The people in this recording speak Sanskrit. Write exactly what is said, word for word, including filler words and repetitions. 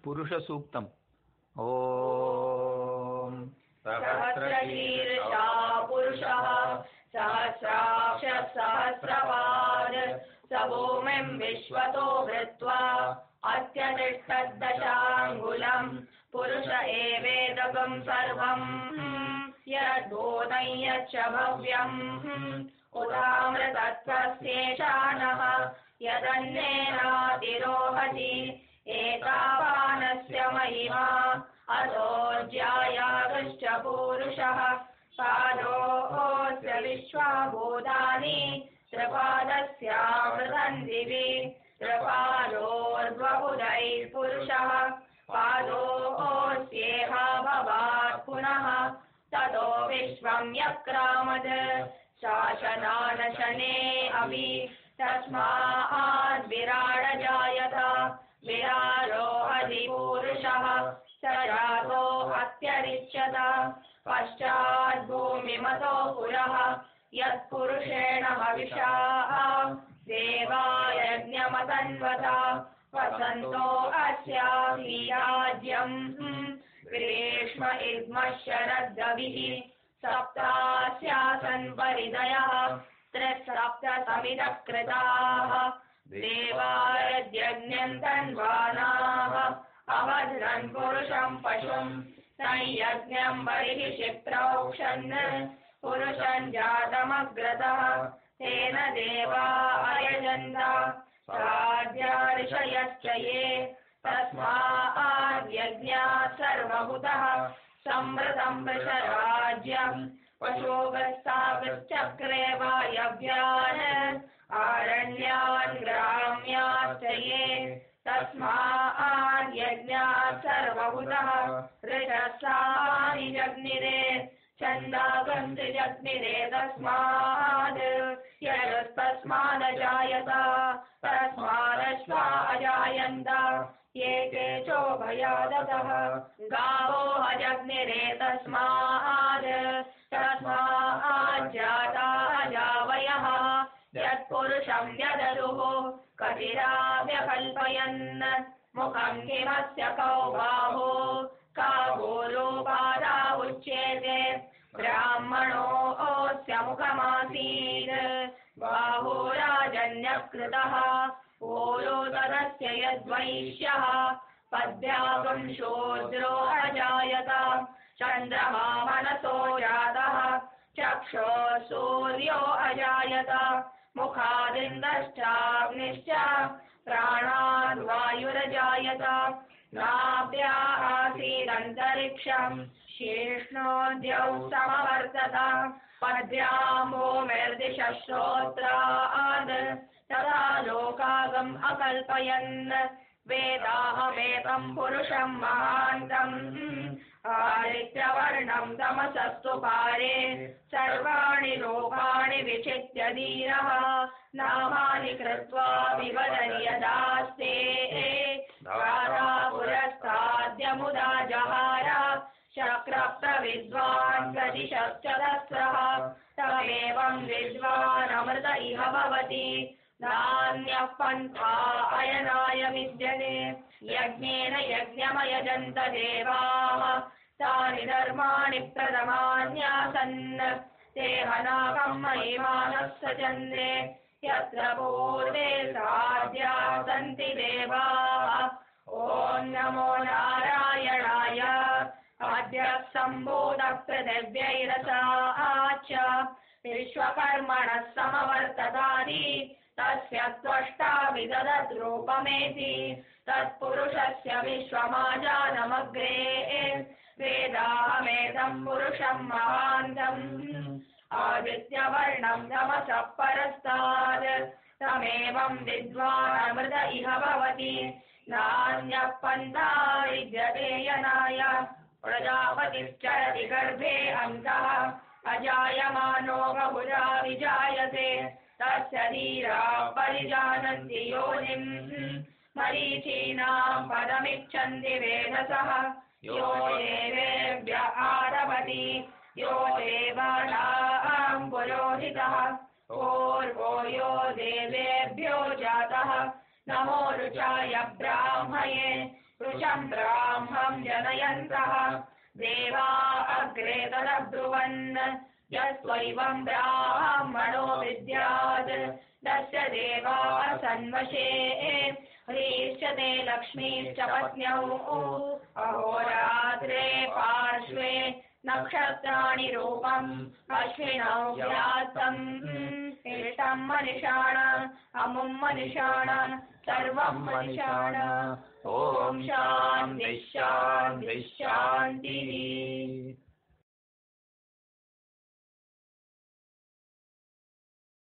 पुरुषसूक्तम्। ॐ सहस्रशीर्षा पुरुषः सहस्राक्षः सहस्रपाद स भूमिं विश्वतो भृत्वा अत्यतिष्ठद्दशाङ्गुलम् पुरुष एवेदकं सर्वं यद्भूतं यच्च भव्यम् उदामृतत्वस्येषाणः यदन्येनातिरोहति एतावानस्य महिमा अतो ज्यायागश्च पूरुषः पादोऽस्य विश्वाभूतानि त्रिपादस्यामृतं दिवि त्रिपादोर्ध्वबुधैः पुरुषः पादोऽस्येह भवात् पुनः ततो विश्वं यक्रामद शासनानशने अपि तस्मात् विराड जायत विराडो अधिपूरुषः स जातो अत्यरिच्यत पश्चात् भूमिमतो पुरः यत्पुरुषेण हविषा देवा यज्ञमतन्वत वसन्तो अस्याभिराज्यम् ग्रीष्म इद्मः शरद्रविः सप्तास्यासन् परिदयः त्रिसप्तसमितः कृताः देवा यज्ञं तन्वानाः अवध्रन् पुरुषं पशुं संयज्ञं बर्हिषि प्रोक्षन् पुरुषं जातमग्रतः तेन देवा अयजन्त साध्यार्षयश्च ये तस्माद्यज्ञात् सर्वभूतः संवृतं वृषराज्यम् पशोगस्तागश्चक्रे वायव्यान् आरण्यान् ग्राम्याश्च ये तस्माद्यज्ञात् सर्वभूतः ऋषसानि जग्निरे छन्दागन्ति जग्निरे तस्माद् यजस्तस्मादजायत तस्मादश्वा अजायन्त ये केचोभयादतः गावो अजग्निरे तस्माद् तस्माज्जाता अजावयः यत्पुरुषं व्यदरुः कतिराव्यकल्पयन् मुखं किमस्य कौ बाहो का गोलोपादा उच्येते ब्राह्मणोऽस्य मुखमासीत् बाहो राजन्यकृतः ओरोदरस्य यद्वैश्यः पद्भ्यागं शूद्रो अजायत चन्द्रमा मनसो जातः चक्षुः सूर्यो अजायत मुखादिन्द्रश्चाग्निश्च प्राणाद् वायुरजायत नाभ्या आसीदन्तरिक्षं शीर्ष्णोऽद्यौ समवर्तत पद्भ्यां भूमिर्दिशः श्रोत्राद् तदा लोकागम् अकल्पयन् वेदाहमेतं पुरुषं महान्तम् आदित्यवर्णं तमसस्तु पारे सर्वाणि रूपाणि विचित्य धीरः नामानि कृत्वा विवदन् यदास्ते धारा पुरस्ताद्यमुदा जहार शक्रप्रविद्वान् प्रतिशश्चदस्रः तमेवं विद्वान् अमृत इह भवति नान्यः पन्था अयनाय विद्यते यज्ञेन यज्ञमयजन्त देवाः तानि धर्माणि प्रथमान्यासन् ते हनाकं महिमानः सचन्दे यत्र पूर्वे साध्या सन्ति देवाः ॐ नमो नारायणाय अद्य सम्भूतः पृथिव्यैरसाच्च विश्वकर्मणः समवर्ततानि तस्य त्वष्टा विदधद्रूपमेति तत्पुरुषस्य विश्वमाजानमग्रे वेदाहमेतं पुरुषं महान्तम् आदित्यवर्णं तमसः परस्तात् तमेवं विद्वान् अमृत इह भवति नान्यः पन्था विद्यते यनाय प्रजापतिश्चरति गर्भे अन्तः अजायमानो बहुधा विजायते तस्य धीरा परिजानन्ति योनिम् मरीचीनां पदमिच्छन्ति वेदसः यो देवेभ्य आरभति यो देवानां पुरोहितः पूर्वो यो देवेभ्यो जातः नमो रुचाय ब्राह्मये रुचं ब्राह्मं जनयन्तः देवा अग्रे तदब्रुवन् यस्त्वैवं ब्राह्मणो विद्यात् तस्य देवा सन्वशे ह्रीश्च ते लक्ष्मीश्च पत्न्यौ अहोरात्रे पार्श्वे नक्षत्राणि रूपम् अश्विनौ व्यात्तम् इष्टं मनिषाण अमुं मनिषाण सर्वं मनिषाण ॐ शान्तिः शान्तिः शान्तिः।